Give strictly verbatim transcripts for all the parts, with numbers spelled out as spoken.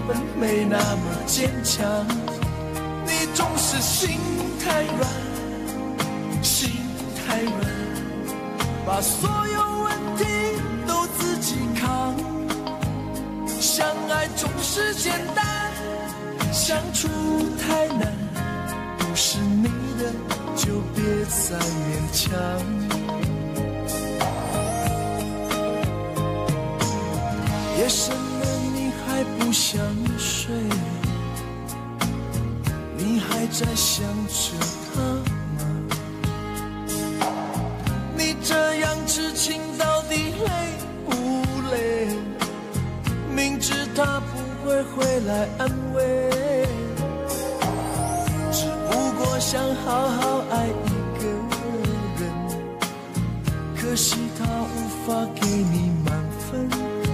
本没那么坚强。你总是心太软，心太软，把所有问题都自己扛。相爱总是简单，相处太难，不是你的就别再勉强。夜深了你还不想睡，你还在想着他吗？你这样痴情到底累不累？明知他不会回来安慰，只不过想好好爱一个人，可惜他无法给你满分，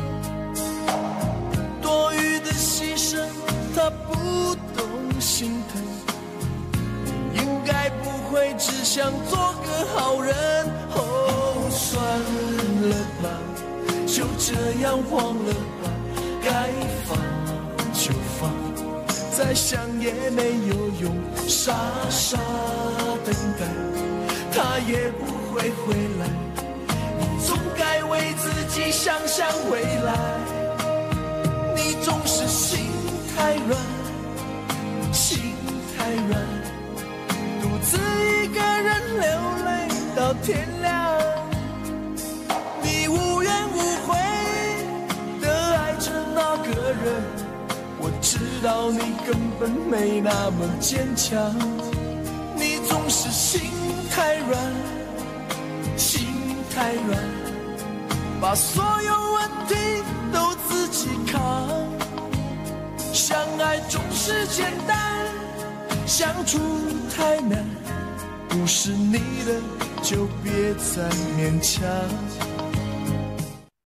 多余的牺牲他不懂心疼，应该不会只想做个好人。哦，算了吧，就这样忘了吧，该放就放，再想也没有用，傻傻等待，他也不会回来，你总该为自己想想未来。你总是心太软，心太软，独自一个人流泪到天亮。你无怨无悔的爱着那个人，我知道你根本没那么坚强。你总是心太软，心太软，把所有问题都自己扛。相爱总是简单，相处太难，不是你的就别再勉强。